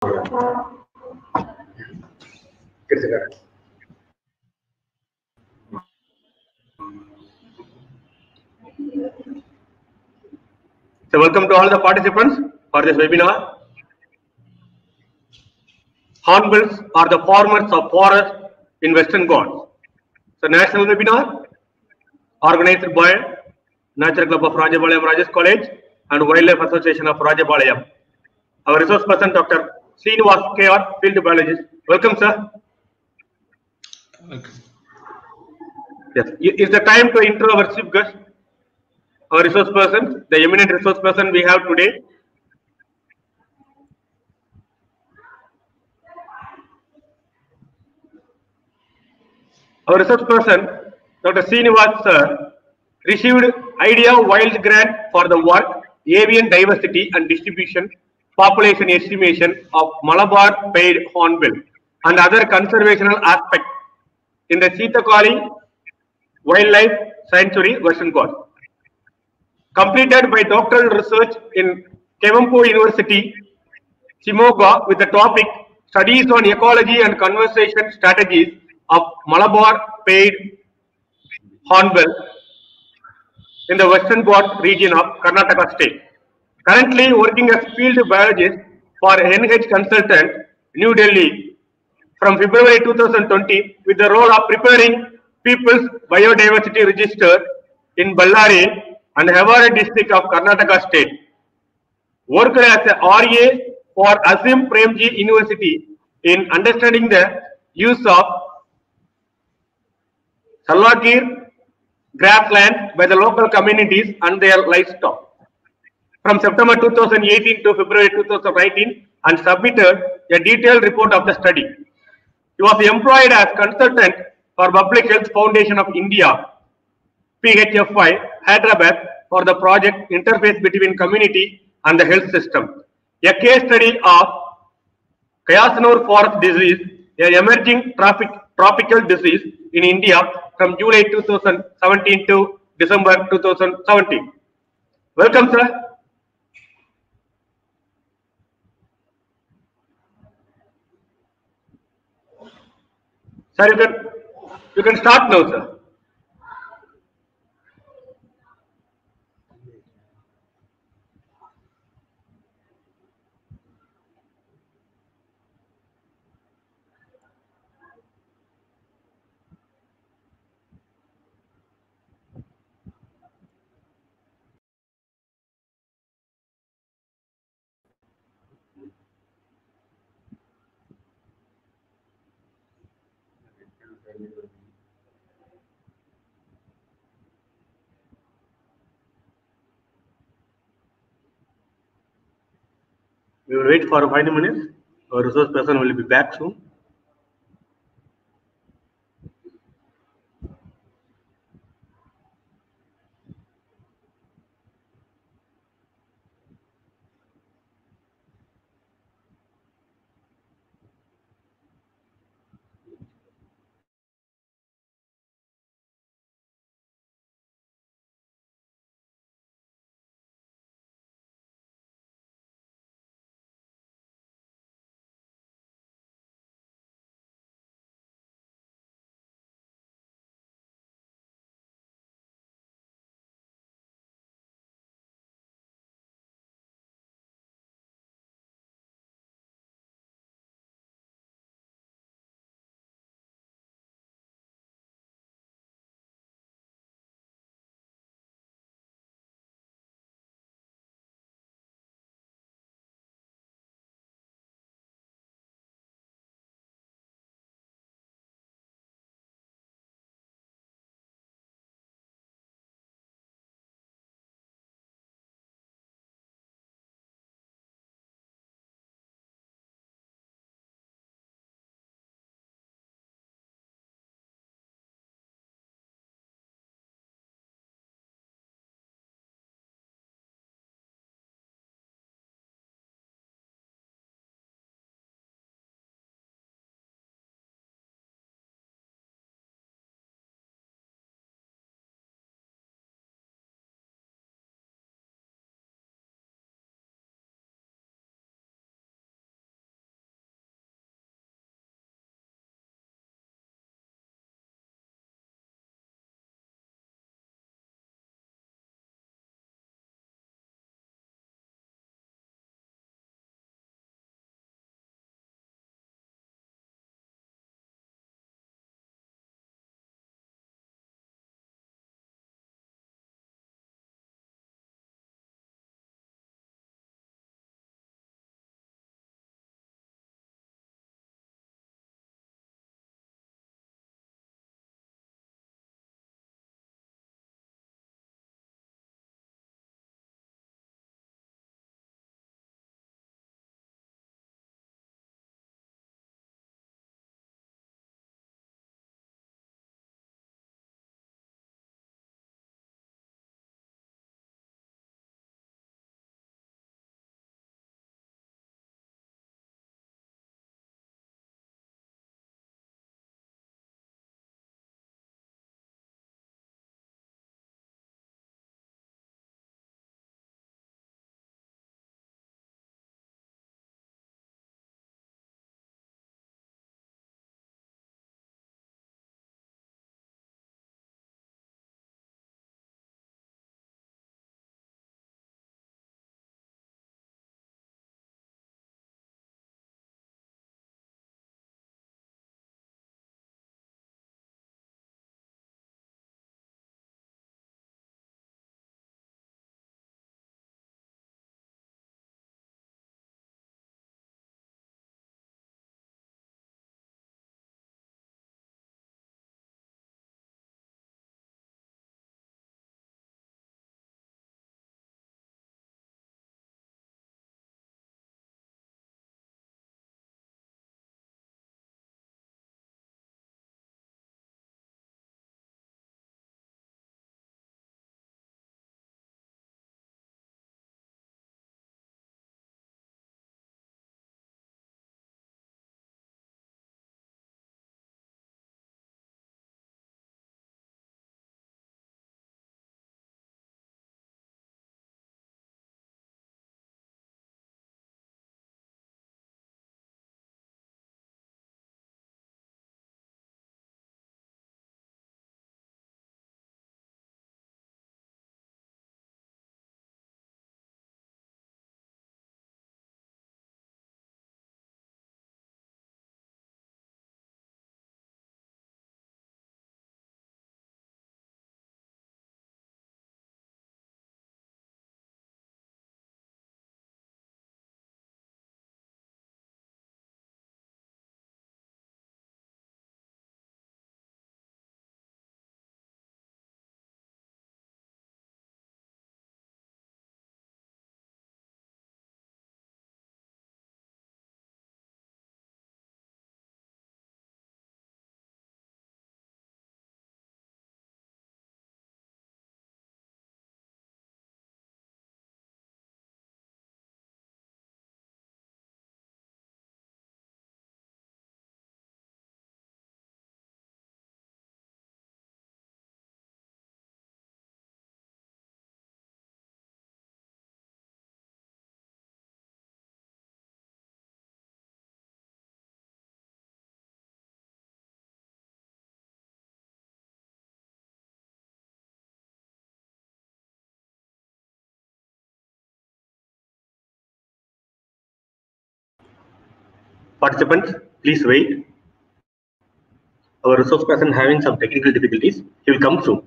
So welcome to all the participants for this webinar. Hornbills are the farmers of forest in Western Ghats. So national webinar organized by Nature Club of Rajapalayam Rajesh College and Wildlife Association of Rajapalayam. Our resource person Dr. Srinivas KR, field biologist. Welcome, sir. Okay. Yes, it's the time to intro our chief guest, our resource person, the eminent resource person we have today. Our research person, Dr. Srinivas sir, received Idea Wild Grant for the work Avian Diversity and Distribution Population Estimation of Malabar Pied Hornbill and other conservational aspects in the Cheetacali Wildlife Sanctuary, Western Ghats. Completed by doctoral research in Kevampu University, Shimoga, with the topic Studies on Ecology and Conservation Strategies of Malabar Pied Hornbill in the Western Ghats region of Karnataka state. Currently working as field biologist for NH Consultant, New Delhi, from February 2020 with the role of preparing People's Biodiversity Register in Ballari and Hevara district of Karnataka state. Worked as a RA for Azim Premji University in understanding the use of Salwakir grassland by the local communities and their livestock. From September 2018 to February 2019 and submitted a detailed report of the study. He was employed as consultant for Public Health Foundation of India, PHFI, Hyderabad, for the project Interface Between Community and the Health System. A case study of Kayasnur forest disease, an emerging tropical disease in India from July 2017 to December 2017. Welcome, sir. Sir, you can start now, sir. We will wait for 5 minutes. Our resource person will be back soon. Participants, please wait. Our resource person having some technical difficulties. He will come soon.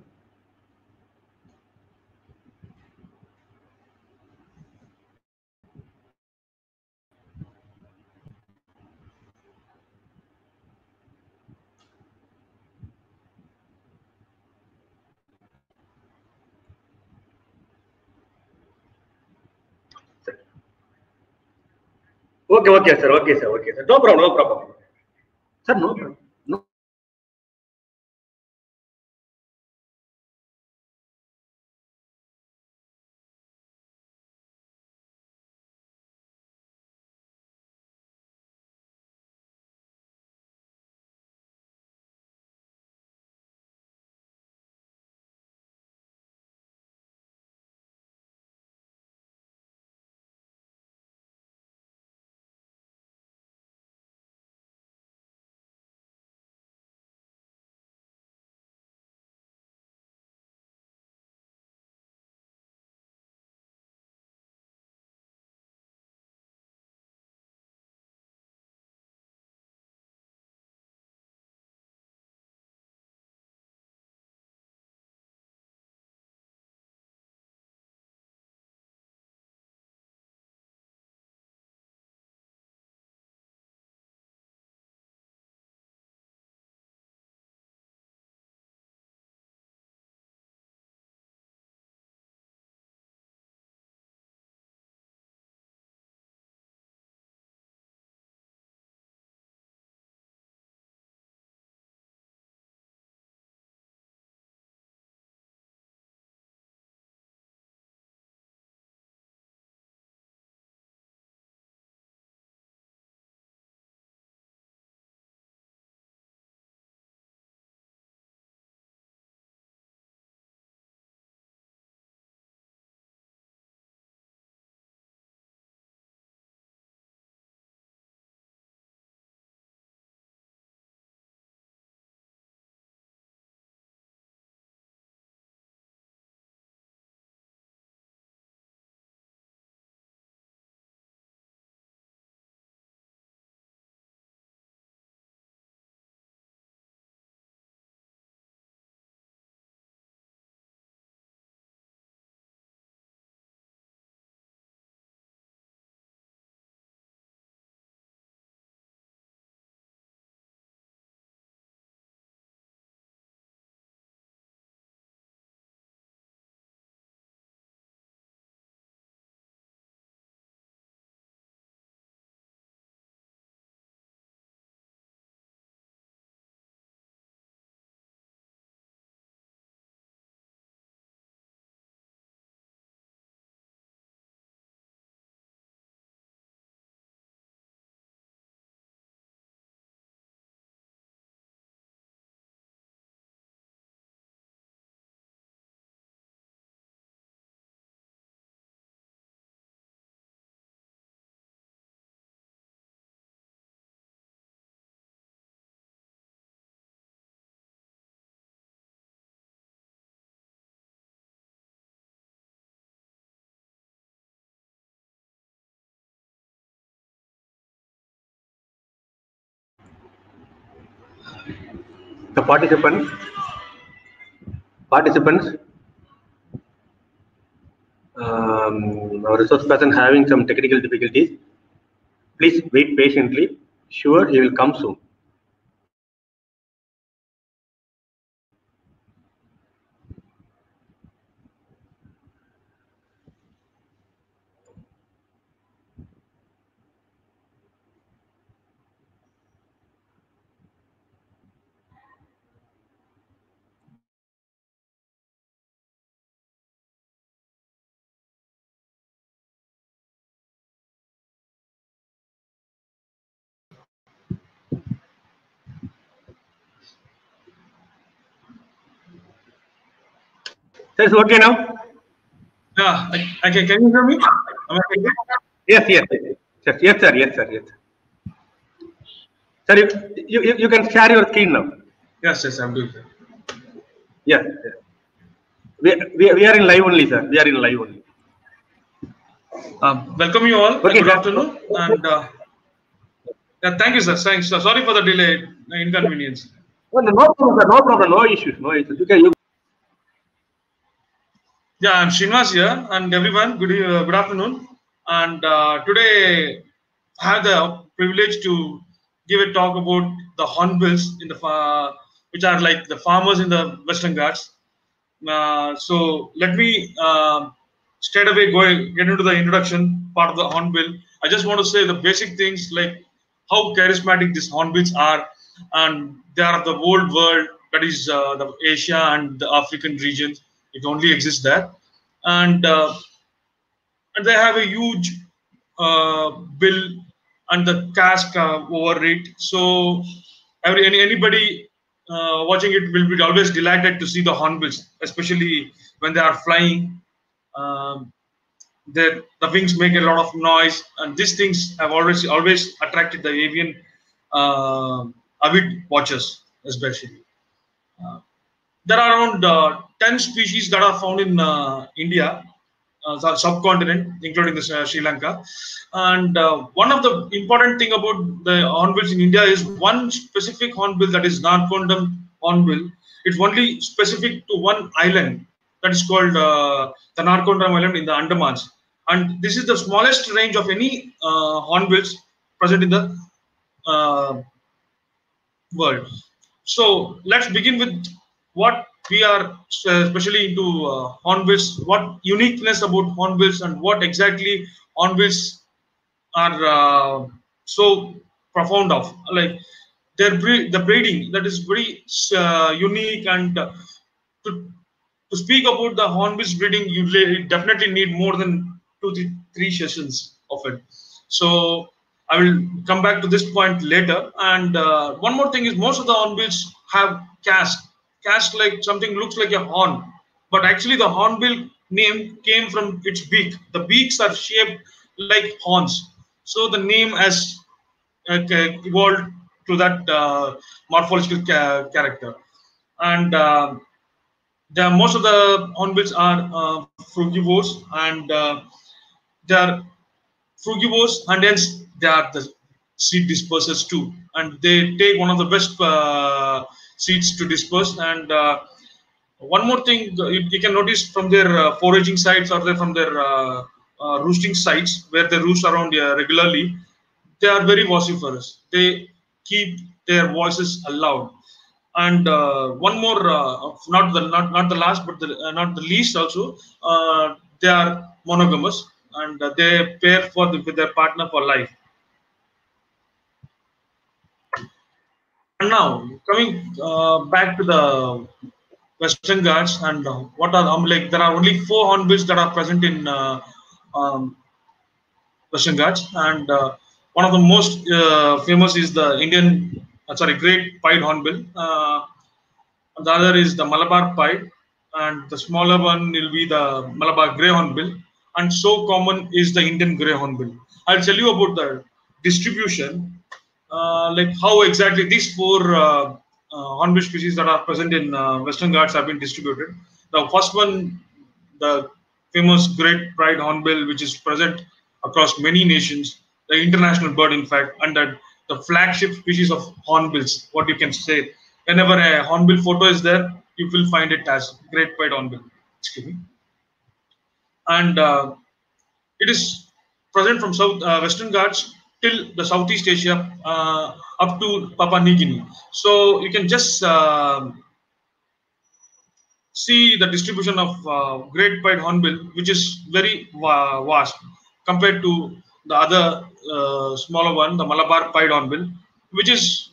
Okay, sir. No problem. Sir, no problem. No. The participants, our resource person having some technical difficulties. Please wait patiently. Sure, he will come soon. So it's okay now? Yeah, okay. Can you hear me? Am I okay? Yes, sir. Sir, you can share your screen now. Yes, I'm doing that. Yes. We are in live only, sir. We are in live only. Welcome you all. Okay, Good afternoon. And Yeah, thank you, sir. Thanks. Sorry for the delay, inconvenience. No, no, no problem, sir. No problem. No issues. No issues. You Yeah, I'm Srinivas here, and everyone, good afternoon. And today, I have the privilege to give a talk about the hornbills in the which are like the farmers in the Western Ghats. So let me straight away get into the introduction part of the hornbill. I just want to say the basic things like how charismatic these hornbills are, and they are of the old world, that is the Asia and the African regions. It only exists there, and uh, and they have a huge bill and the cask over it. So anybody watching it will be always delighted to see the hornbills, especially when they are flying. Um, the wings make a lot of noise, and these things have always attracted the avian avid watchers, especially. Uh, there are around 10 species that are found in India, subcontinent, including Sri Lanka. And one of the important thing about the hornbills in India is one specific hornbill, that is Narcondam hornbill. It's only specific to one island, that is called the Narcondam Island in the Andamans. And this is the smallest range of any hornbills present in the uh, world. So let's begin with what we are especially into hornbills. What uniqueness about hornbills, and what exactly hornbills are so profound of, like the breeding that is very unique. And to, to speak about the hornbills breeding, you definitely need more than three sessions of it. So I will come back to this point later. And one more thing is, most of the hornbills have cast like something looks like a horn, but actually the hornbill name came from its beak. The beaks are shaped like horns, so the name has evolved to that morphological character. And most of the hornbills are frugivores, and they are frugivores, and hence they are the seed dispersers too. And they take one of the best seeds to disperse. And one more thing you can notice from their foraging sites, or from their roosting sites where they roost around regularly, they are very vociferous. They keep their voices aloud. And one more, not the last, but not the least also, they are monogamous, and they pair with their partner for life. And now coming back to the Western Ghats, and what are like there are only four hornbills that are present in um, Western Ghats. And one of the most famous is the Great Pied Hornbill. The other is the Malabar Pied, and the smaller one will be the Malabar Grey Hornbill. And so common is the Indian Grey Hornbill. I'll tell you about the distribution, like how exactly these four hornbill species that are present in Western Ghats have been distributed. The first one, the famous Great Pied Hornbill, which is present across many nations, the international bird, in fact, and the flagship species of hornbills. What you can say, whenever a hornbill photo is there, you will find it as Great Pied Hornbill. Excuse me. And it is present from Western Ghats till the Southeast Asia, up to Papua New Guinea. So you can just see the distribution of Great Pied Hornbill, which is very vast compared to the other smaller one, the Malabar Pied Hornbill, which is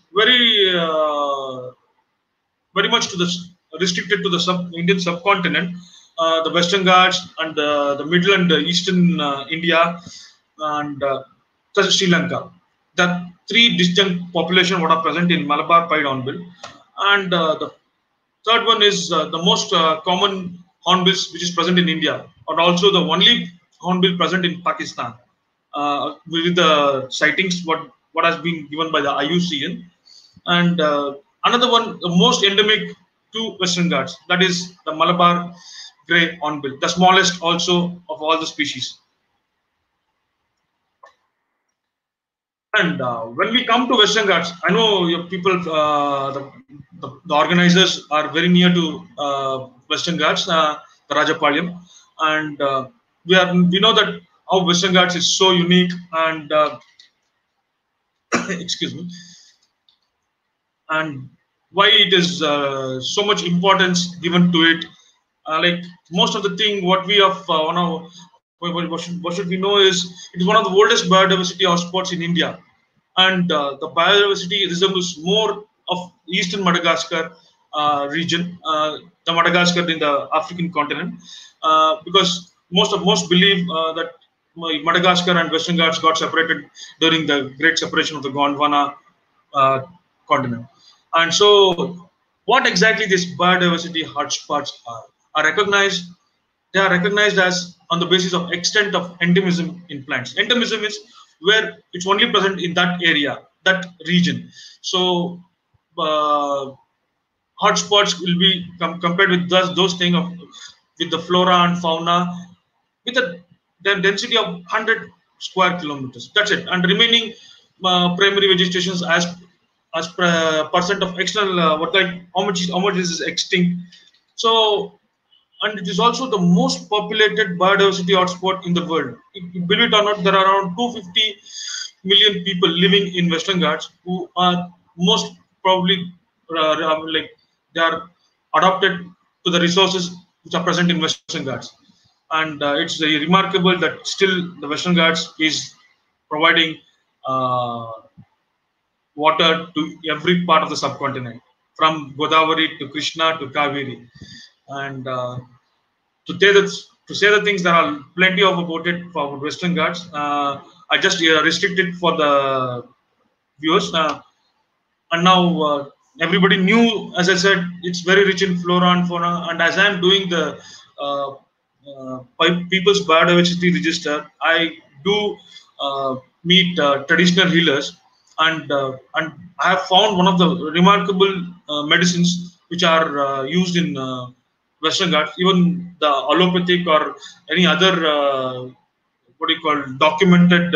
very much to the restricted to the Indian subcontinent, the Western Ghats, and the middle and eastern India, and Sri Lanka. The three distinct population what are present in Malabar Pied Hornbill. And the third one is the most common hornbills which is present in India, and also the only hornbill present in Pakistan, with the sightings what has been given by the IUCN. And another one, the most endemic to Western Ghats, that is the Malabar Grey Hornbill, the smallest also of all the species. And when we come to Western Ghats, I know your people, the organizers are very near to Western Ghats, the Rajapalyam, and we know that how Western Ghats is so unique and excuse me, and why it is so much importance given to it. Like most of the thing, what we have what should we know is it is one of the oldest biodiversity hotspots in India, and the biodiversity resembles more of eastern Madagascar region, the Madagascar in the African continent, because most believe that Madagascar and Western Ghats got separated during the Great Separation of the Gondwana uh, continent. And so, what exactly these biodiversity hotspots are recognized. They are recognized as on the basis of extent of endemism in plants. Endemism is where it's only present in that area, that region. So, uh, hotspots will be compared with those things of with the flora and fauna with a density of 100 square kilometers. That's it. And remaining primary vegetations as percent of external what like how much is extinct. So, and it is also the most populated biodiversity hotspot in the world. Believe it or not, there are around 250 million people living in Western Ghats who are most probably like they are adopted to the resources which are present in Western Ghats. And it's remarkable that still the Western Ghats is providing uh, water to every part of the subcontinent, from Godavari to Krishna to Kaveri. And to say the things, there are plenty of about it for Western Ghats. I just restrict it for the viewers. And now everybody knew, as I said, it's very rich in flora and fauna. And as I'm doing the uh, people's biodiversity register, I do meet traditional healers, and I have found one of the remarkable medicines which are used in Western Ghats, even the allopathic or any other what do you call documented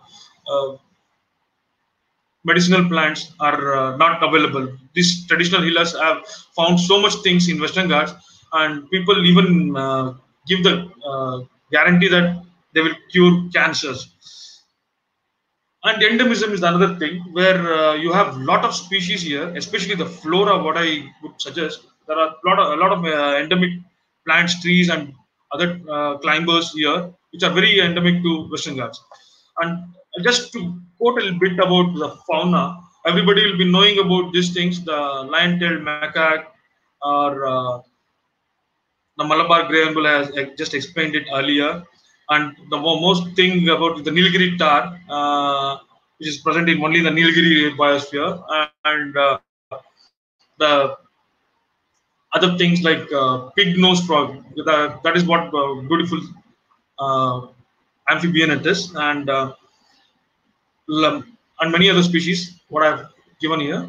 medicinal plants are not available. These traditional healers have found so much things in Western Ghats, and people even give the guarantee that they will cure cancers. And endemism is another thing where you have a lot of species here, especially the flora. What I would suggest, there are a lot of endemic plants, trees, and other climbers here, which are very endemic to Western Ghats. And just to quote a little bit about the fauna, everybody will be knowing about these things: the lion-tailed macaque, or the Malabar grey angle has just explained it earlier. And the most thing about the Nilgiri tar, which is present in only the Nilgiri biosphere, and the other things like pig nose frog. That is what beautiful uh, amphibian it is, and many other species. What I've given here.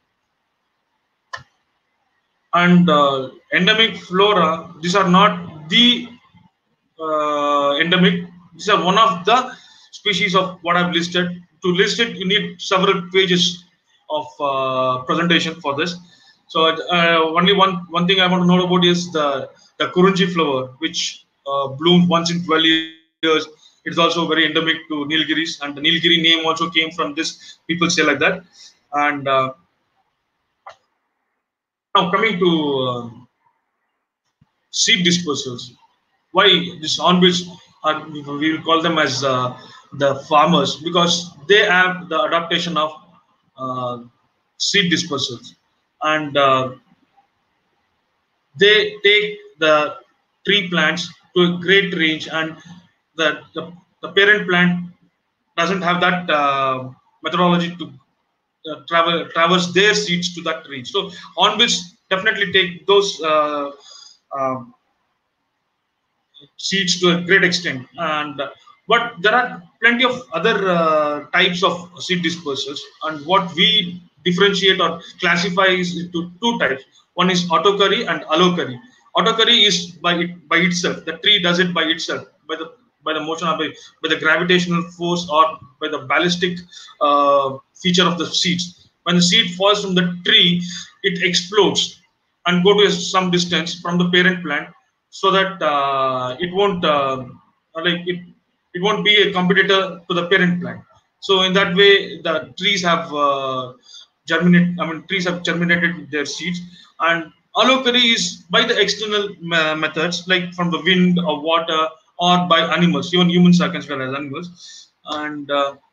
And endemic flora, these are not the endemic. These are one of the species of what I've listed. To list it, you need several pages of presentation for this. So only one thing I want to know about is the Kurunji flower, which blooms once in 12 years. It's also very endemic to Nilgiris, and the Nilgiri name also came from this. People say like that. And now coming to seed dispersals. Why this hornbills are, we will call them as the farmers, because they have the adaptation of uh, seed dispersals, and they take the tree plants to a great range, and the parent plant doesn't have that methodology to traverse their seeds to that range. So hornbills definitely take those um, seeds to a great extent. And but there are plenty of other types of seed dispersals, and what we differentiate or classify is into two types. One is autocurry and allocurry. Autocurry is by itself. The tree does it by itself, by the by the motion or by the gravitational force or by the ballistic feature of the seeds. When the seed falls from the tree, it explodes and go to some distance from the parent plant, so that it won't like it won't be a competitor to the parent plant. So in that way, the trees have trees have germinated their seeds. And allochary is by the external methods, like from the wind or water or by animals. Even humans are considered as animals. And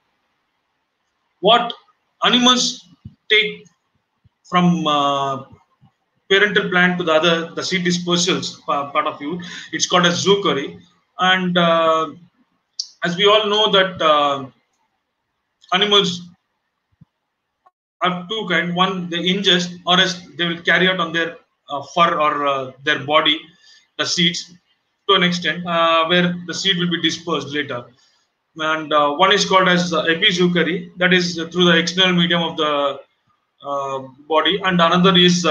what animals take from parental plant to the other, the seed dispersals part of you, it's called as zoochory. And as we all know that animals are two kind. One, they ingest, or else they will carry out on their fur or their body the seeds to an extent, where the seed will be dispersed later. And one is called as epizoochory, that is through the external medium of the body, and another is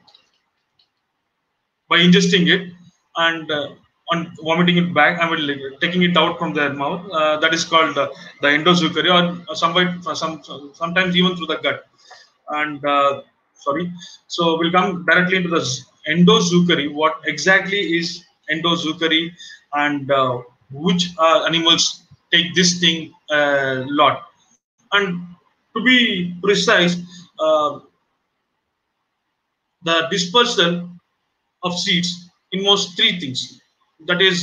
by ingesting it and on vomiting it back, I mean, like, taking it out from their mouth. That is called the endozoochory, or sometimes even through the gut. And sorry, so we'll come directly into the endozoochory. What exactly is endozoochory, and which animals take this thing a lot? And to be precise, uh, the dispersal of seeds involves three things. That is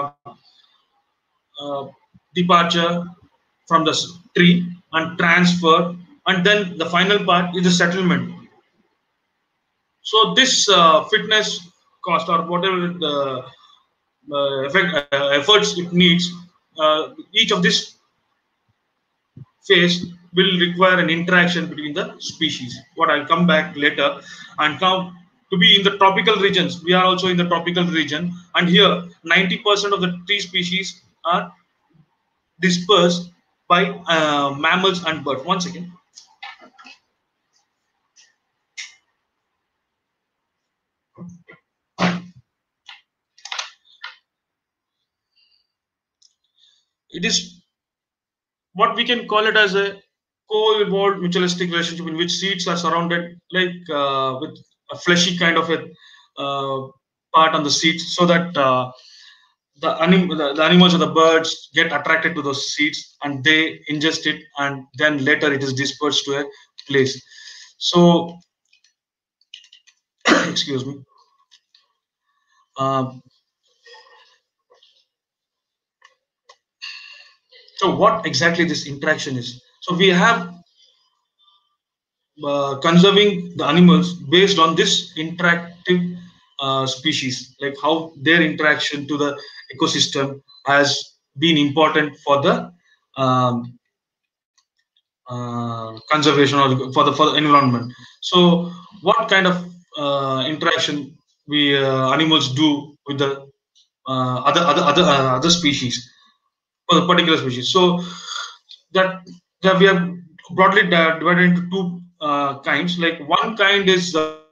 uh, departure from the tree and transfer, and then the final part is the settlement. So this fitness cost, or whatever the efforts it needs, each of this phase will require an interaction between the species. What I'll come back later. And now, to be in the tropical regions, we are also in the tropical region, and here 90% of the tree species are dispersed by mammals and birds. One second. It is what we can call it as a co-evolved mutualistic relationship, in which seeds are surrounded like with a fleshy kind of a part on the seeds, so that the animals or the birds get attracted to those seeds and they ingest it, and then later it is dispersed to a place. So excuse me. Um, so what exactly this interaction is? So we have conserving the animals based on this interactive species, like how their interaction to the ecosystem has been important for the um, conservation, or for the environment. So what kind of interaction we animals do with the other species, for the particular species? So that that we have broadly divided into two kinds. Like one kind is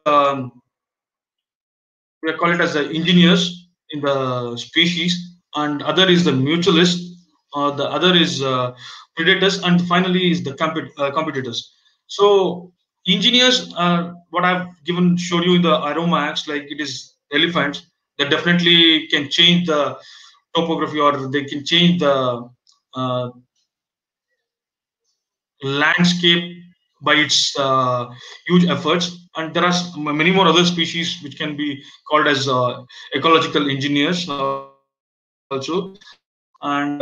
we call it as the engineers in the species, and other is the mutualist, the other is predators, and finally is the competitors. So engineers are what I've given showed you in the aroma acts, like it is elephants that definitely can change the topography, or they can change the uh, landscape by its huge efforts. And there are many more other species which can be called as ecological engineers also. And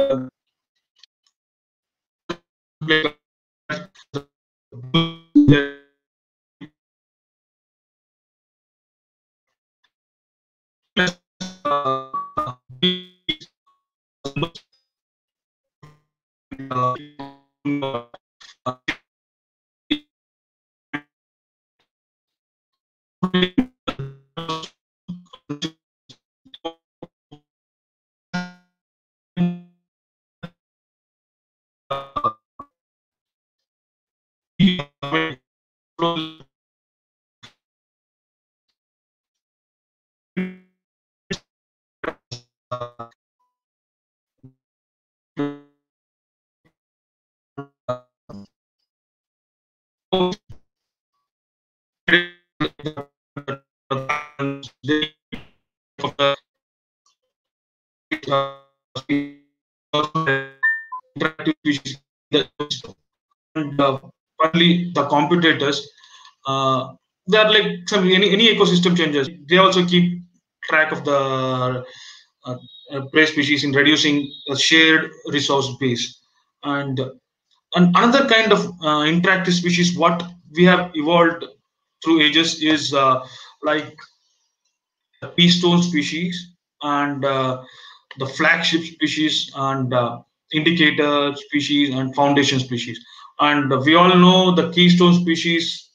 and finally the competitors, they are like any ecosystem changes, they also keep track of the prey species in reducing the shared resource base. And another kind of interactive species what we have evolved through ages is like keystone species and the flagship species and indicator species and foundation species. And we all know the keystone species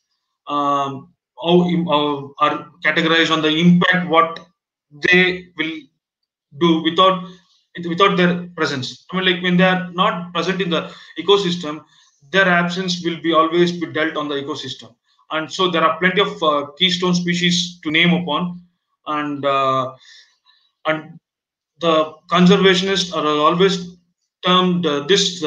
are categorized on the impact what they will do without their presence. I mean, like when they are not present in the ecosystem, their absence will be always be dealt on the ecosystem. And so there are plenty of keystone species to name upon, and and the conservationists are always termed this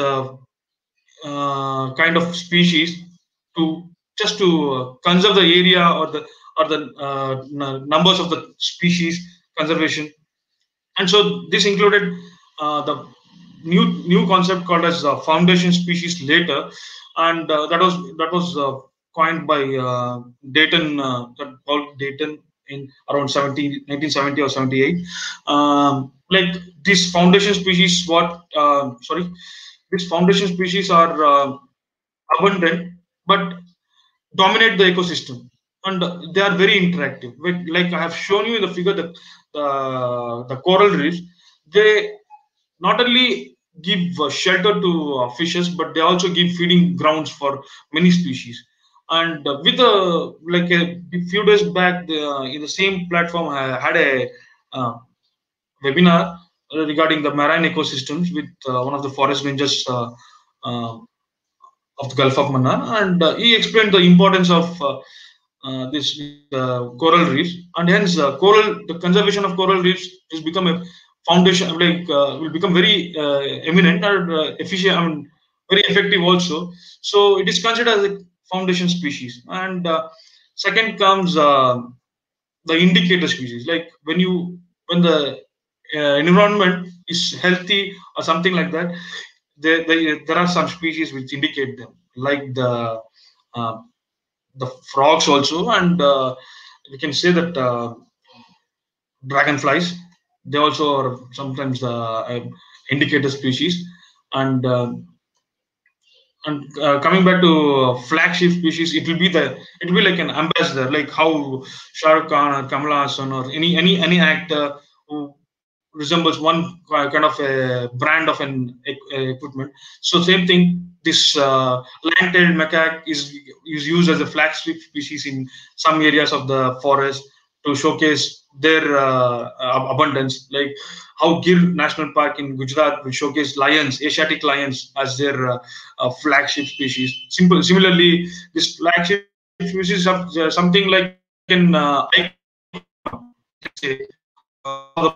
kind of species to just to conserve the area or the numbers of the species conservation. And so this included the new concept called as foundation species later, and that was coined by Dayton, Paul Dayton, in around 1970 or 78. Like these foundation species, these foundation species are abundant, but dominate the ecosystem, and they are very interactive. Like I have shown you in the figure, that the coral reefs, they not only give shelter to fishes, but they also give feeding grounds for many species. And with like a few days back, in the same platform, I had a uh, webinar regarding the marine ecosystems with one of the forest rangers uh, of the Gulf of Mannar, and he explained the importance of this coral reefs, and hence the conservation of coral reefs has become a foundation, like will become very eminent or efficient. I mean, very effective also. So it is considered as a foundation species. And second comes the indicator species, like when the environment is healthy or something like that, there are some species which indicate them, like uh, the frogs also, and we can say that dragonflies, they also are sometimes the indicator species. And coming back to flagship species, it will be like an ambassador, like how Shah Rukh Khan or Kamala Hassan or any actor who resembles one kind of a brand of an equipment. So same thing. This land-tailed macaque is used as a flagship species in some areas of the forest to showcase their abundance. Like how Gir National Park in Gujarat will showcase lions, Asiatic lions, as their flagship species. Similarly, this flagship species of something like in say, uh,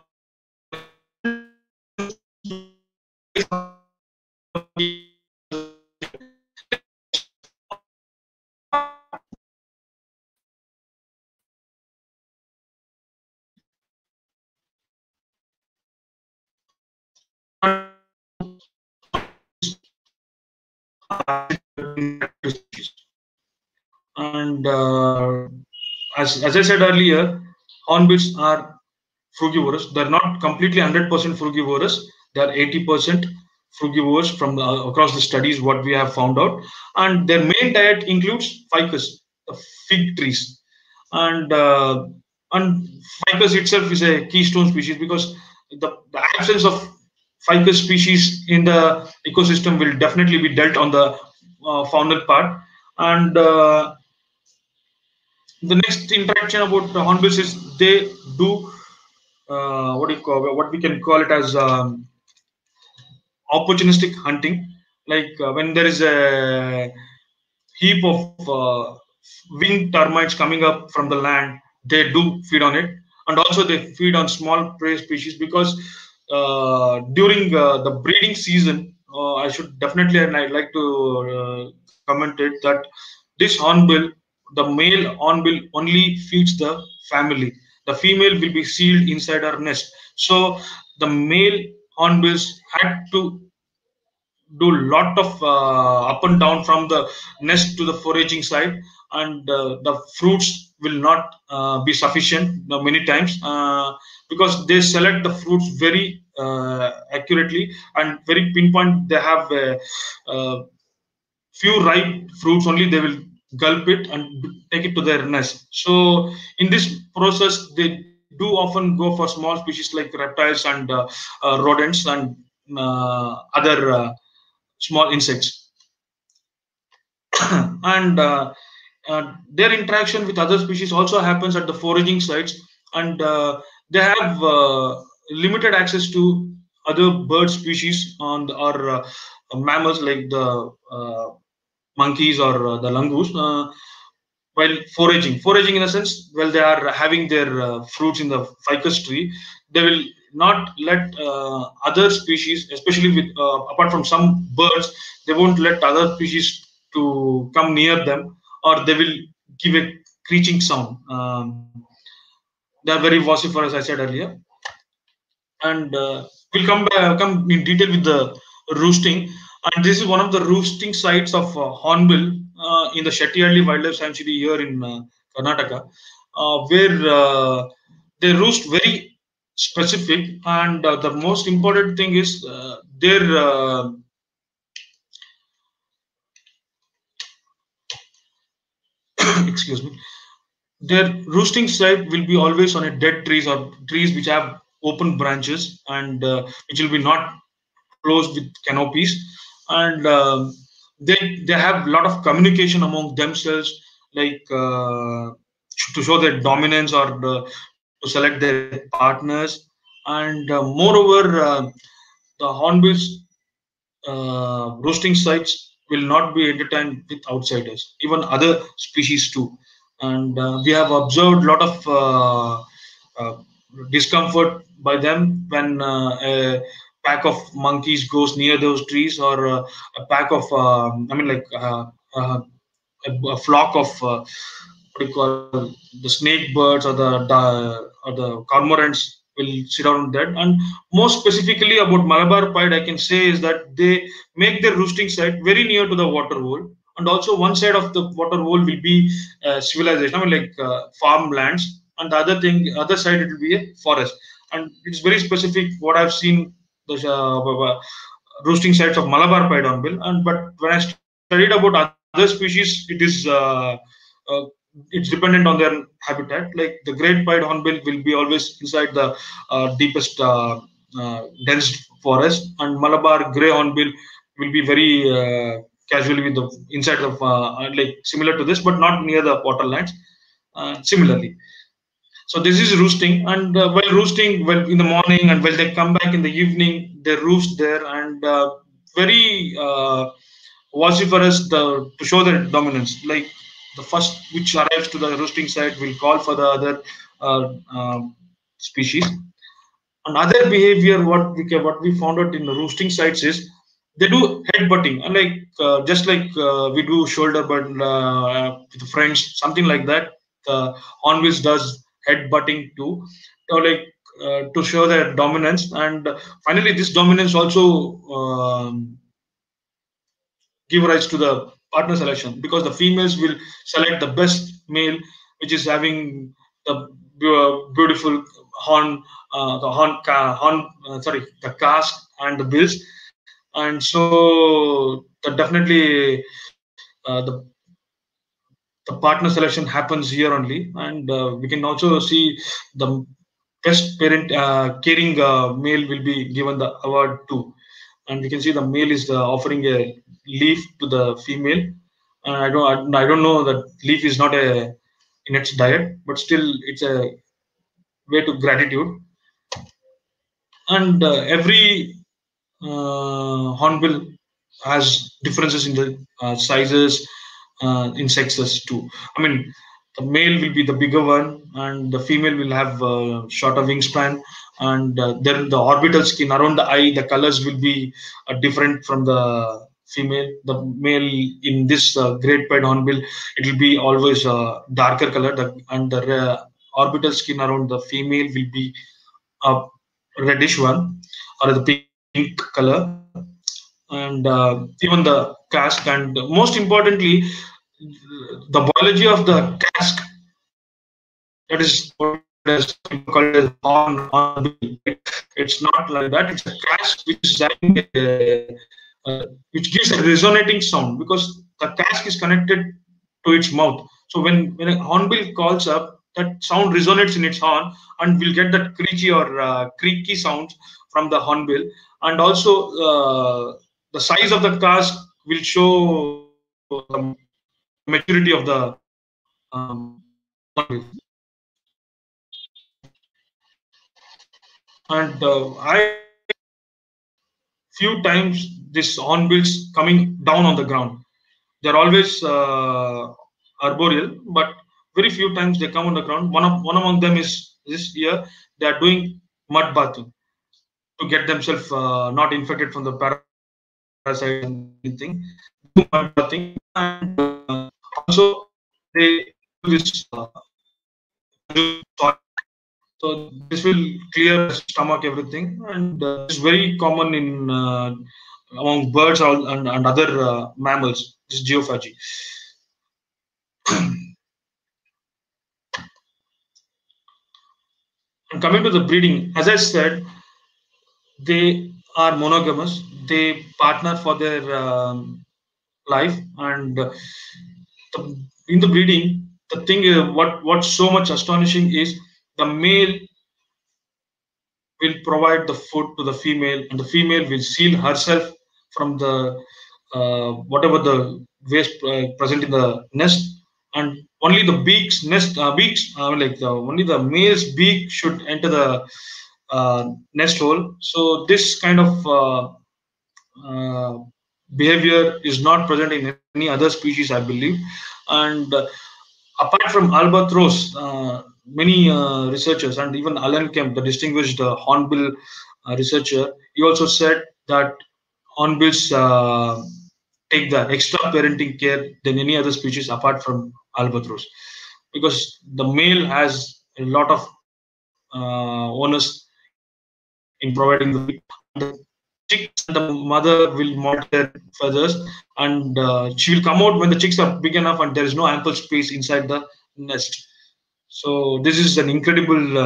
and as I said earlier, hornbills are frugivorous. They're not completely 100% frugivorous. They're 80% frugivorous from across the studies what we have found out. And their main diet includes ficus, the fig trees, and and ficus itself is a keystone species because the absence of ficus species in the ecosystem will definitely be dealt on the faunal part. And the next interaction about the hornbills is they do what we can call it as opportunistic hunting. Like when there is a heap of winged termites coming up from the land, they do feed on it, and also they feed on small prey species because during the breeding season, I should definitely, and I'd like to comment it, that This hornbill, the male hornbill only feeds the family. The female will be sealed inside her nest. So the male hornbills had to do lot of up and down from the nest to the foraging side, and the fruits will not be sufficient many times, because they select the fruits very accurately and very pinpoint. They have few ripe fruits only, they will gulp it and take it to their nest. So in this process, they do often go for small species like reptiles and rodents and other small insects. And their interaction with other species also happens at the foraging sites, and they have limited access to other bird species on or mammals like the monkeys or the langoose, while foraging in a sense, while they are having their fruits in the ficus tree, they will not let other species, especially with apart from some birds, they won't let other species to come near them, or they will give a screeching sound. They are very vociferous, I said earlier. And we'll come in detail with the roosting. And this is one of the roosting sites of hornbill in the Shettihalli Wildlife Sanctuary here in Karnataka, where they roost very specific. And the most important thing is their excuse me, their roosting site will be always on a dead trees or trees which have open branches, and which will be not closed with canopies. And they have a lot of communication among themselves, like to show their dominance or to select their partners. And moreover, the hornbills roosting sites will not be entertained with outsiders, even other species too. And we have observed a lot of uh, discomfort by them when a pack of monkeys goes near those trees, or a pack of, a flock of what do you call, the snake birds or the cormorants will sit down dead. And more specifically about Malabar pied, I can say is that they make their roosting site very near to the water hole, and also one side of the water hole will be civilization, like farmlands, and the other side it will be a forest. And it's very specific what I've seen the roosting sites of Malabar pied hornbill. And but when I studied about other species, it is uh, it's dependent on their habitat. Like the great pied hornbill will be always inside the deepest dense forest, and Malabar grey hornbill will be very casually with the inside of like similar to this, but not near the waterlands. Similarly, so this is roosting. And while roosting, well, in the morning, and while they come back in the evening, they roost there, and very vociferous to show their dominance. Like the first which arrives to the roosting site will call for the other species. Another behavior what we found out in the roosting sites is they do head butting, unlike just like we do shoulder butt with friends, something like that. The hornbills does head butting too, like to show their dominance. And finally, this dominance also give rise to the partner selection, because the females will select the best male, which is having the beautiful horn, the casque and the bills. And so definitely the partner selection happens here only. And we can also see the best parent caring male will be given the award too. And we can see the male is offering a leaf to the female. I don't know that leaf is not a in its diet, but still it's a way to gratitude. And every hornbill has differences in the sizes, in sexes too. I mean, the male will be the bigger one, and the female will have shorter wingspan. And then the orbital skin around the eye, the colors will be different from the female. The male in this great pied hornbill, it will be always darker color, and the orbital skin around the female will be a reddish one or the pink color, and even the casque, and most importantly, the biology of the casque, that is what is called as hornbill. It's not like that. It's a casque which is having which gives a resonating sound because the casque is connected to its mouth. So when a hornbill calls up, that sound resonates in its horn, and we'll get that creaky or creaky sound from the hornbill. And also the size of the casque will show the maturity of the hornbill. And I few times this hornbills coming down on the ground. They're always arboreal, but very few times they come on the ground. One among them is this year they are doing mud bathing to get themselves not infected from the parasite and anything. Do mud bathing, and also they do this. So this will clear stomach, everything, and it's very common in among birds and other mammals. This geophagy. And coming to the breeding, as I said, they are monogamous. They partner for their life, and in the breeding, the thing what's so much astonishing is the male will provide the food to the female, and the female will seal herself from the whatever the waste present in the nest, and only the beaks like only the male's beak should enter the nest hole. So this kind of uh, behavior is not present in any other species, I believe. And apart from albatross, many researchers, and even Alan Kemp, the distinguished hornbill researcher, he also said that hornbills take the extra parenting care than any other species apart from albatross, because the male has a lot of onus in providing the feed. The chicks and the mother will molt their feathers, and she will come out when the chicks are big enough and there is no ample space inside the nest. So this is an incredible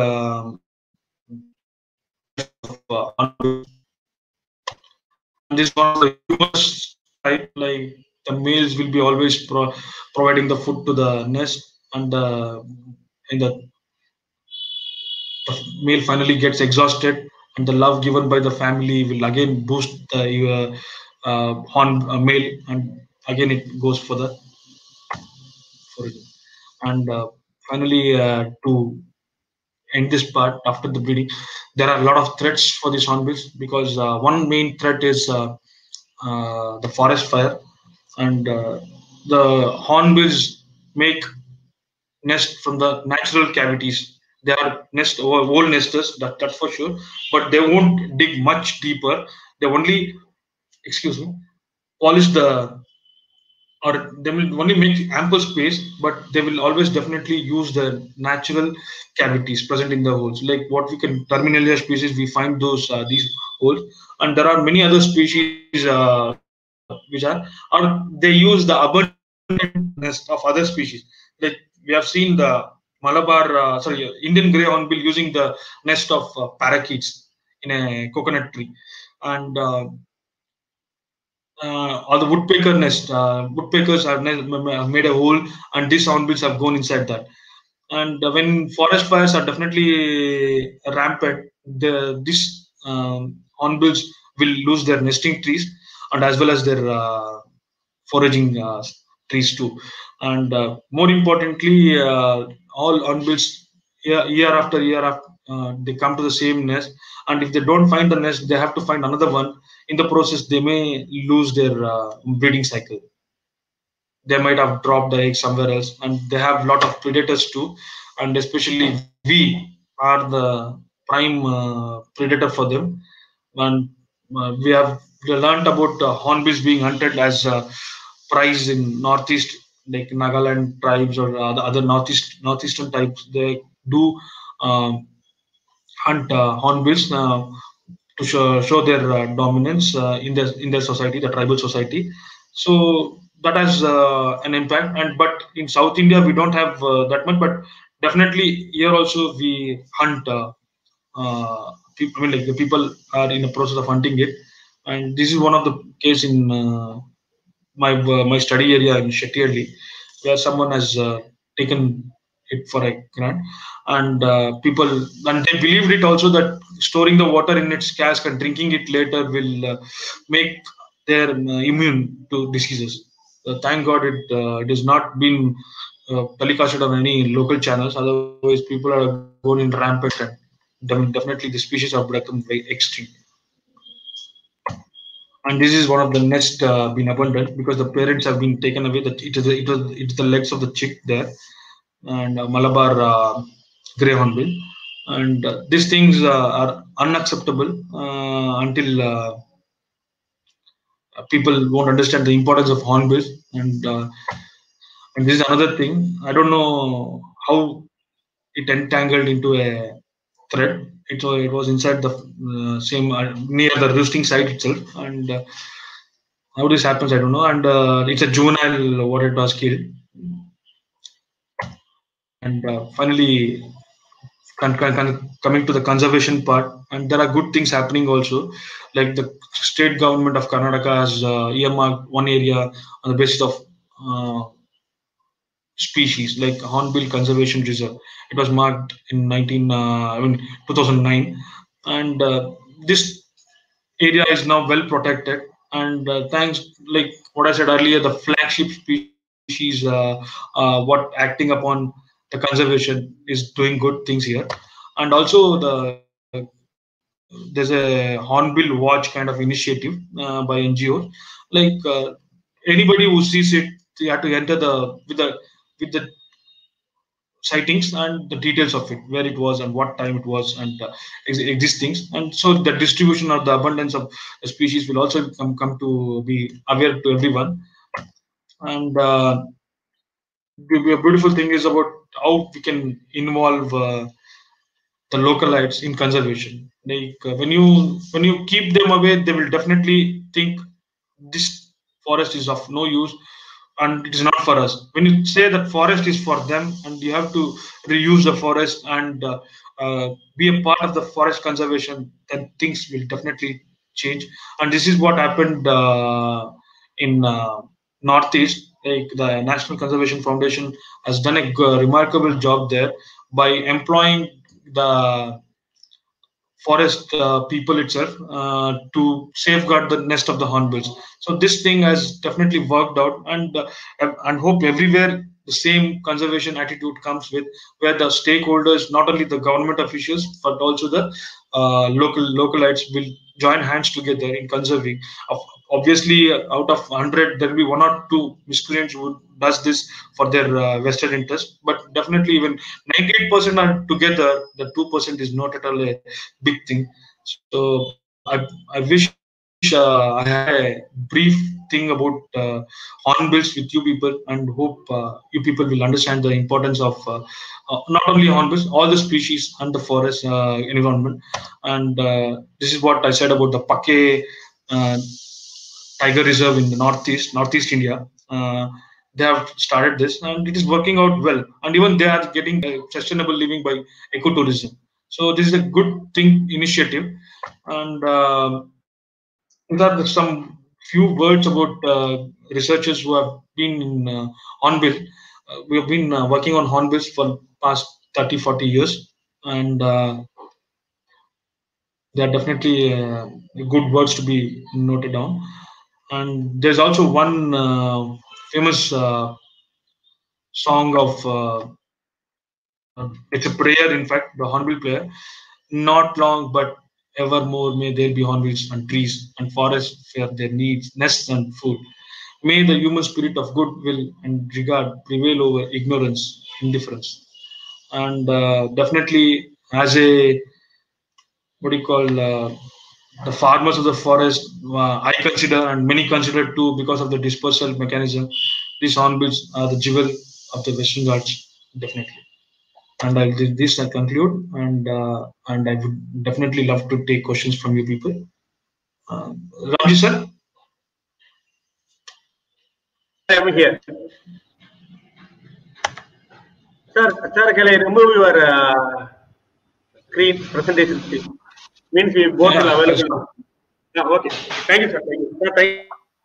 and this is one of the humorous type, like the males will be always providing the food to the nest, and the male finally gets exhausted, and the love given by the family will again boost the male, and again it goes for it. And finally, to end this part, after the breeding, there are a lot of threats for these hornbills, because one main threat is the forest fire, and the hornbills make nest from the natural cavities. They are old nesters, that's for sure, but they won't dig much deeper. They only, excuse me, polish the, or they will only make ample space, but they will always definitely use the natural cavities present in the holes. Like what we can Terminalia species, we find these holes, and there are many other species which are, or they use the abundant nest of other species. Like we have seen the Indian grey hornbill using the nest of parakeets in a coconut tree, and or the woodpecker nest. Woodpeckers have made a hole, and these hornbills have gone inside that. And when forest fires are definitely rampant, these hornbills will lose their nesting trees, and as well as their foraging trees too. And more importantly, all hornbills year after year after, they come to the same nest, and if they don't find the nest, they have to find another one. In the process, they may lose their breeding cycle. They might have dropped the egg somewhere else, and they have a lot of predators too, and especially we are the prime predator for them. And we have we learned about hornbills being hunted as prize in northeast, like Nagaland tribes or the other northeastern tribes. They do um, hunt hornbills to show their dominance in their society, the tribal society. So that has an impact. And but in South India we don't have that much, but definitely here also we hunt. I mean, like the people are in the process of hunting it, and this is one of the case in my study area in Shettiarli, where someone has taken it for a grant, and people, and they believed it also that storing the water in its cask and drinking it later will make their immune to diseases. Thank God it has not been telecasted on any local channels. Otherwise, people are going in rampant, and definitely the species have become very extreme. And this is one of the nests been abundant because the parents have been taken away. That it's the legs of the chick there, and Malabar grey hornbill, and these things are unacceptable until people won't understand the importance of hornbills. And this is another thing. I don't know how it entangled into a thread. It was inside the same near the roosting site itself, and how this happens, I don't know. And it's a juvenile what it was killed. And finally, coming to the conservation part, and there are good things happening also. Like the state government of Karnataka has earmarked one area on the basis of species, like Hornbill Conservation Reserve. It was marked in 2009, and this area is now well protected. And thanks, like what I said earlier, the flagship species, what acting upon the conservation is doing good things here. And also there's a Hornbill Watch kind of initiative by NGOs. Like anybody who sees it, they have to enter with the sightings and the details of it, where it was and what time it was, and these things. And so the distribution or the abundance of the species will also come to be aware to everyone. And a beautiful thing is about how we can involve the localites in conservation. Like when you keep them away, they will definitely think this forest is of no use and it is not for us. When you say that forest is for them and you have to reuse the forest and be a part of the forest conservation, then things will definitely change. And this is what happened in Northeast. Like the National Conservation Foundation has done a remarkable job there by employing the forest people itself to safeguard the nest of the hornbills. So this thing has definitely worked out, and hope everywhere the same conservation attitude comes with, where the stakeholders, not only the government officials but also the localites, will join hands together in conserving. Obviously, out of 100, there will be one or two miscreants who does this for their vested interest, but definitely even 98% are together. The 2% is not at all a big thing. So I wish I had a brief thing about hornbills with you people, and hope you people will understand the importance of not only hornbills, all the species and the forest environment. And this is what I said about the Pake Tiger Reserve in the Northeast India. They have started this, and it is working out well. And even they are getting sustainable living by ecotourism. So this is a good thing initiative. And these are some few words about researchers who have been in hornbill. We have been working on hornbills for past 30, 40 years, and they are definitely good words to be noted down. And there's also one famous song of it's a prayer, in fact, the hornbill prayer. Not long, but evermore may there be hornbills and trees and forests for their needs, nests and food. May the human spirit of goodwill and regard prevail over ignorance, indifference. And definitely, as a what do you call the farmers of the forest, I consider, and many consider too, because of the dispersal mechanism. These hornbills are the jewel of the Western Ghats, definitely. And I'll do this. I conclude, and I would definitely love to take questions from you people. Ramji sir. I am here. Sir, can I remove your screen presentation, please? Means we both will available now. Yeah, okay. Thank you, sir. Thank you. Sir, thank you.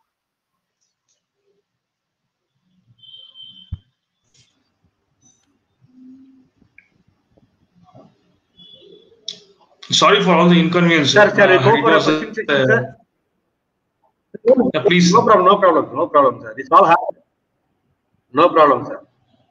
Sorry for all the inconvenience. Sir, shall we go It for a was question section, sir? yeah, please. No problem, no problem, no problem, sir. It's all happened. No problem, sir.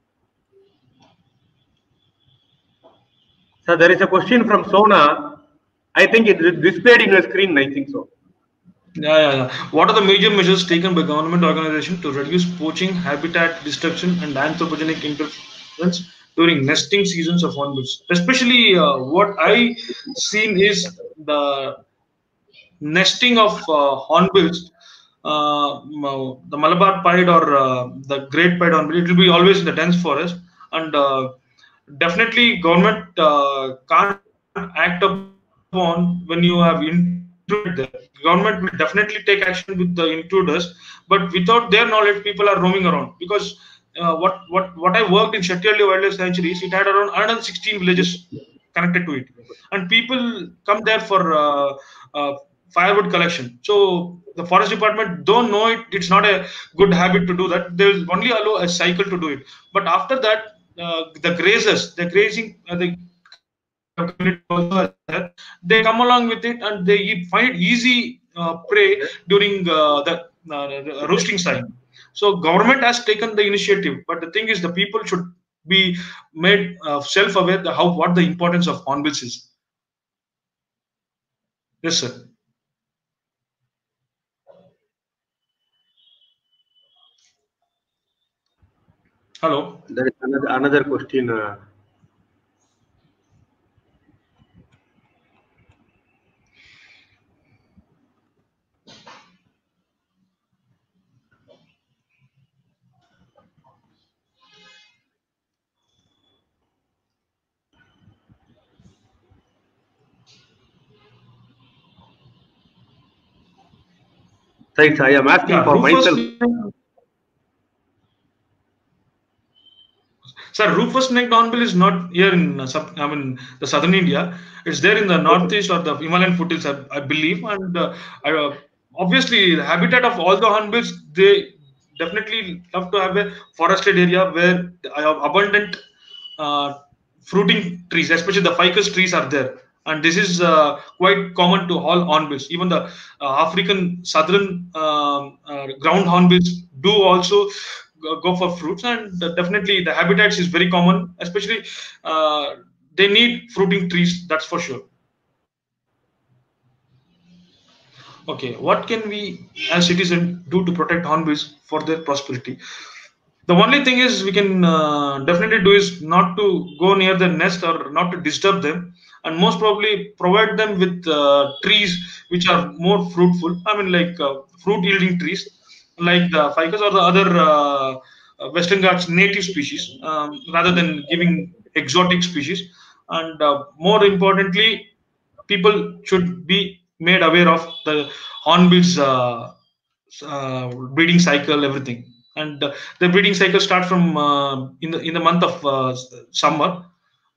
Sir, there is a question from Sona. I think it is displayed in your screen. I think so. Yeah. What are the major measures taken by government organization to reduce poaching, habitat destruction, and anthropogenic interference during nesting seasons of hornbills? Especially, what I seen is the nesting of hornbills. The Malabar pied or the Great Pied hornbill, it will be always in the dense forest, and definitely government can't act upon when you have intruded there. Government will definitely take action with the intruders, but without their knowledge, people are roaming around. Because what I worked in Shettihalli Wildlife Sanctuaries, it had around 116 villages connected to it, and people come there for firewood collection. So the forest department don't know it. It's not a good habit to do that. They will only allow a cycle to do it. But after that, the grazers, the grazing, the community also are there. They come along with it and they find it easy prey during the roosting time. So government has taken the initiative, but the thing is, the people should be made self-aware what the importance of hornbills is. Yes, sir. Hello. There is another question. Right, I am asking for myself. Sir, rufous-necked hornbill is not here in the southern India. It's there in the northeast or the Himalayan foothills, I believe. And obviously, the habitat of all the hornbills, they definitely love to have a forested area where abundant fruiting trees, especially the ficus trees, are there. And this is quite common to all hornbills. Even the African southern ground hornbills do also go for fruits, and definitely the habitats is very common. Especially, they need fruiting trees. That's for sure. Okay, what can we as citizens do to protect hornbills for their prosperity? The only thing is we can definitely do is not to go near the nest or not to disturb them, and most probably provide them with trees which are more fruitful. I mean, like fruit yielding trees, like the ficus or the other Western Ghats native species, rather than giving exotic species. And more importantly, people should be made aware of the hornbills breeding cycle, everything. And the breeding cycle starts from in the month of summer.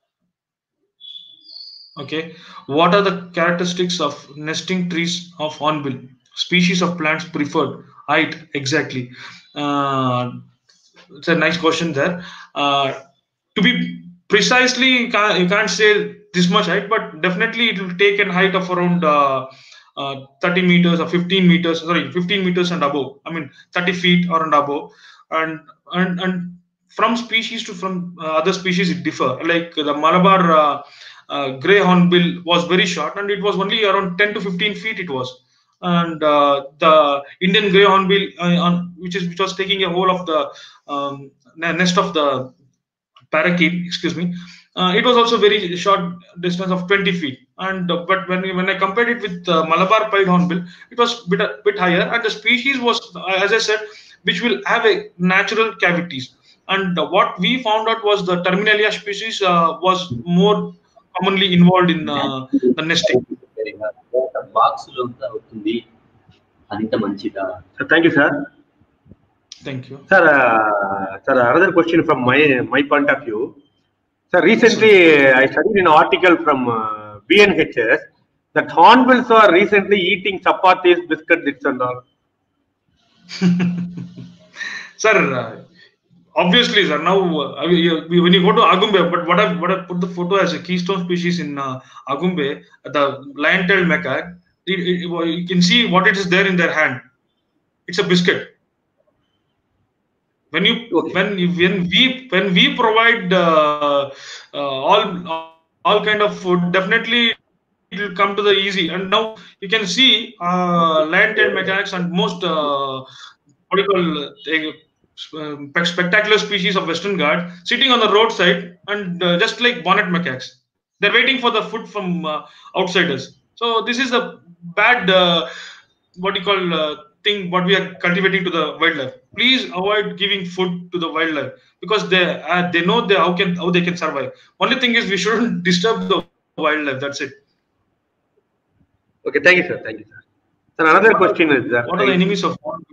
Okay, what are the characteristics of nesting trees of hornbill? Species of plants preferred, height exactly. It's a nice question there. To be precisely, you can't say this much height, but definitely it will take a height of around 30 meters or 15 meters. Sorry, 15 meters and above. I mean, 30 feet or and above. And from species to from other species, it differ. Like the Malabar grey hornbill was very short, and it was only around 10 to 15 feet. It was. And the Indian grey hornbill, which was taking a whole of the nest of the parakeet, excuse me. It was also very short distance of 20 feet. And but when I compared it with Malabar pied hornbill, it was bit higher. And the species was, as I said, which will have a natural cavities. And what we found out was the Terminalia species was more commonly involved in the nesting. Thank you, sir. Thank you. Sir, another question from my point of view. Sir, recently I studied an article from BNHS that hornbills are recently eating chapatis, biscuits, and all. Sir, obviously, sir. Now, when you go to Agumbe, but what I put the photo as a keystone species in Agumbe, the lion-tailed macaque, you can see what it is there in their hand. It's a biscuit. When we provide all kind of food, definitely it will come to the easy. And now you can see lion-tailed macaques and most what do you call spectacular species of Western Ghats sitting on the roadside and just like bonnet macaques, they're waiting for the food from outsiders. So this is a bad what do you call thing what we are cultivating to the wildlife. Please avoid giving food to the wildlife because they know how they can survive. Only thing is we shouldn't disturb the wildlife. That's it. Okay, thank you, sir. Thank you, sir. Sir, another question is that what are the enemies of hornbill?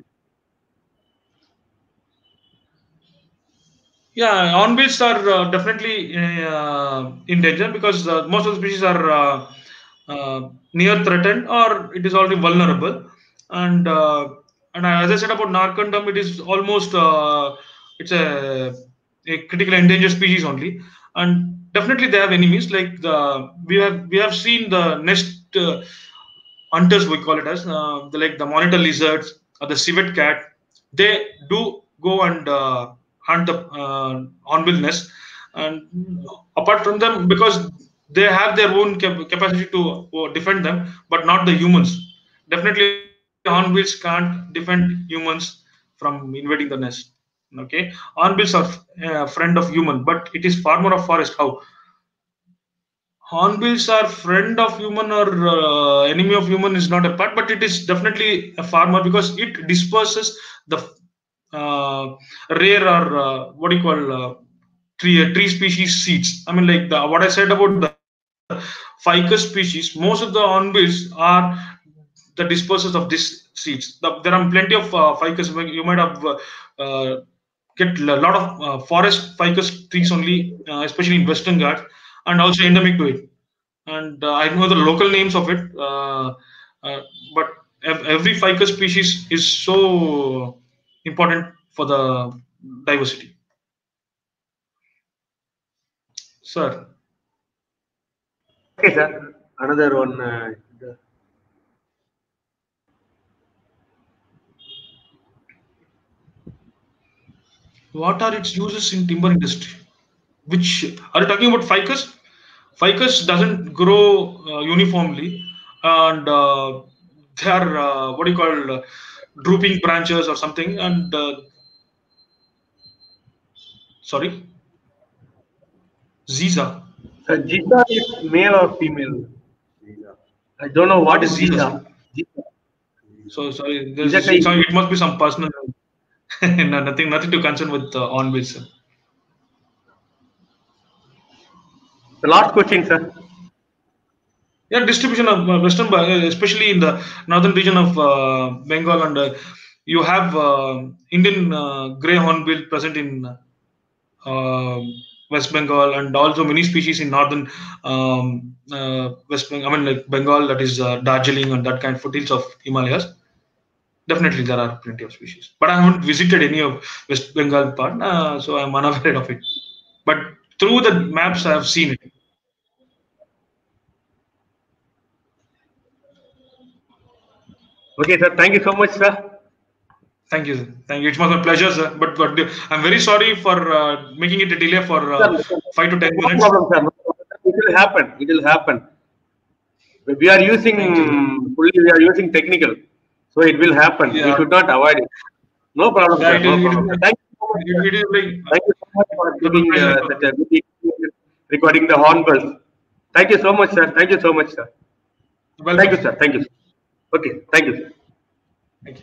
Yeah, hornbills are definitely in danger because most of the species are near threatened or it is already vulnerable. And as I said about Narcondam, it is almost it's a critically endangered species only. And definitely they have enemies like we have seen the nest hunters, we call it as like the monitor lizards or the civet cat. They do go and hunt the hornbill nest, and apart from them, because they have their own capacity to defend them, but not the humans. Definitely, hornbills can't defend humans from invading the nest. Okay, hornbills are a friend of human, but it is farmer of forest. How? Hornbills are friend of human or enemy of human is not a part, but it is definitely a farmer because it disperses the rare or what do you call tree species seeds. I mean, like what I said about the ficus species, most of the hornbills are the dispersers of these seeds. There are plenty of ficus. You might have get a lot of forest ficus trees only, especially in Western Ghats, and also endemic to it. And I know the local names of it, but every ficus species is so important for the diversity. Sir. Okay, sir. Another one. What are its uses in timber industry? Which are you talking about? Ficus? Ficus doesn't grow uniformly, and they are what do you call drooping branches or something. And sorry, Ziza. Ziza is male or female? I don't know what is Ziza. So sorry, it must be some personal. No, nothing to concern with hornbills. The last question, sir. Yeah, distribution of Western, especially in the northern region of Bengal, and you have Indian grey hornbill present in West Bengal, and also many species in northern West Bengal. I mean, like Bengal, that is Darjeeling and that kind of foothills of Himalayas. Definitely, there are plenty of species, but I haven't visited any of West Bengal part, so I'm unaware of it. But through the maps, I have seen it. Okay, sir. Thank you so much, sir. Thank you, sir. Thank you. It was my pleasure, sir. But I'm very sorry for making it a delay for 5 to 10 minutes. No problem, sir. No problem. It will happen. It will happen. We are using technical, so it will happen. Yeah. We should not avoid it. No problem, sir. No problem. Thank you so much. It is like Thank you so much for giving such a good experience regarding the hornbills. Thank you so much, sir. Thank you so much, sir. welcome. Thank you, sir. Thank you. Sir. Okay. Thank you, sir. Thank you.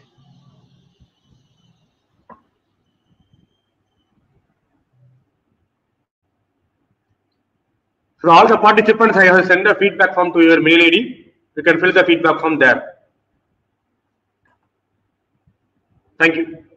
So all the participants, I have sent the feedback form to your mail ID. You can fill the feedback form there. Thank you.